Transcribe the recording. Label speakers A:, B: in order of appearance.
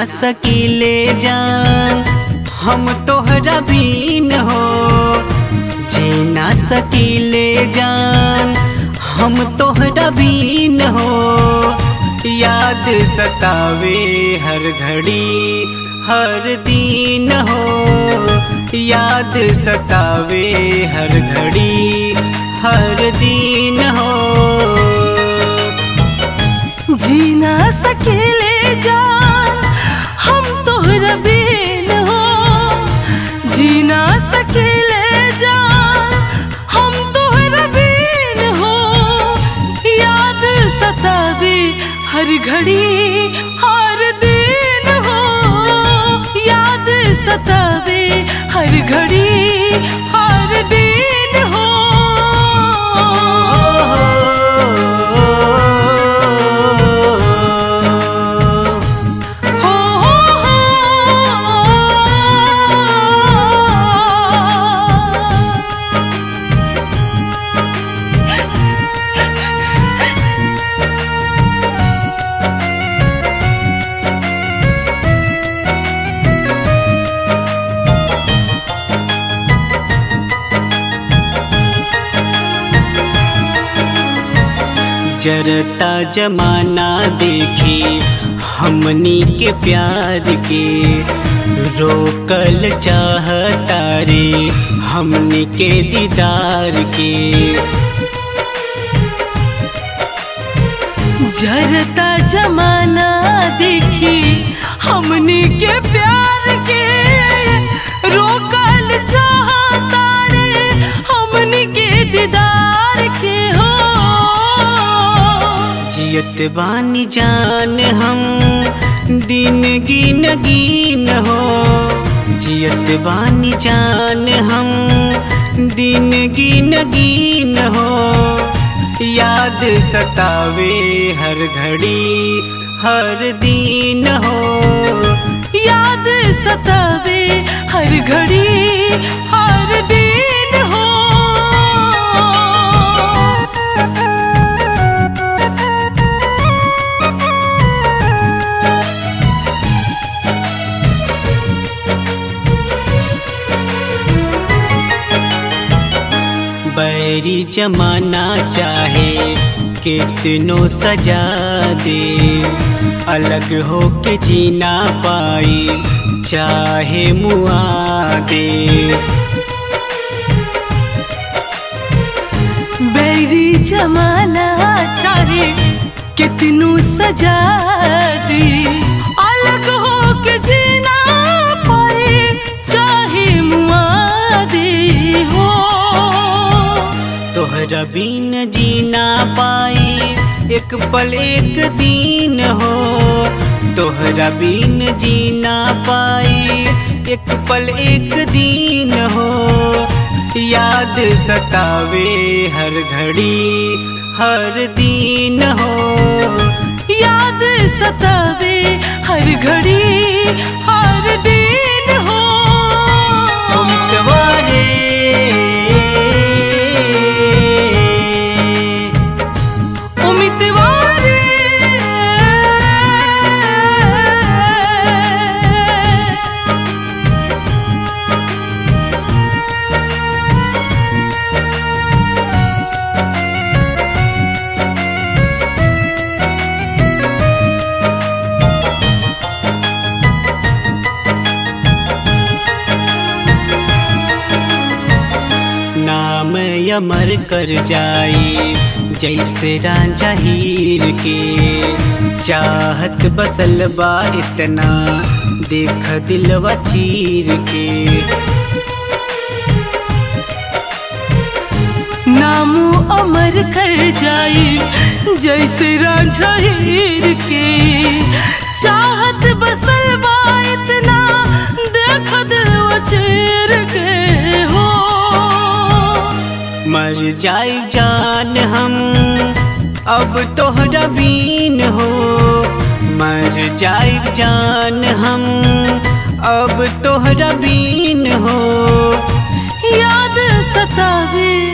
A: सकीले जान हम तोहरा बीन हो, जी ना सकीले जान हम तोहरा बीन हो। याद सतावे हर घड़ी हर दिन हो, याद सतावे हर घड़ी हर दिन हो।
B: जी ना सकीले जान हम तोहरा बीन हो, जी ना सकीले जान हम तोहरा बीन हो। याद सतावे हर घड़ी हर दिन हो, याद सतावे हर घड़ी हर दिन हो।
A: जरता जमाना देखी हमनी के प्यार के, रोकल चाहता रे हमनी के दीदार के।
B: जरता जमाना देखी हमनी के प्यार के, रोकल चाहता रे हमनी के दीदार के हो।
A: जियत बानी जान हम दिन गिन गिन हो, जियत बानी जान हम दिन गिन गिन हो। याद सतावे हर घड़ी हर दिन हो,
B: याद सतावे हर घड़ी हर दिन हो।
A: बैरी जमाना चाहे कितनो सजा दे, अलग हो के जीना पाई चाहे मुआ दे।
B: बैरी जमाना चाहे कितनो सजा दे, अलग हो के जीना पाए चाहे मुआ दे हो।
A: तोहरा बिन जीना पाई एक पल एक दिन हो, तोहरा बिन जीना पाई एक पल एक दिन हो। याद सतावे हर घड़ी हर दिन हो,
B: याद सतावे हर घड़ी हर दिन हो।
A: नाम अमर कर जाई जैसे रांझा हीर के, चाहत बसल बा इतना देख दिलवा चीर के।
B: नाम अमर कर जाई जैसे रांझा हीर के, चाहत बसल बा इतना देख दिलवा चीर के हो।
A: मर जाए जान हम अब तोहरा बीन हो, मर जाए जान हम अब तोहरा बीन हो।
B: याद सतावे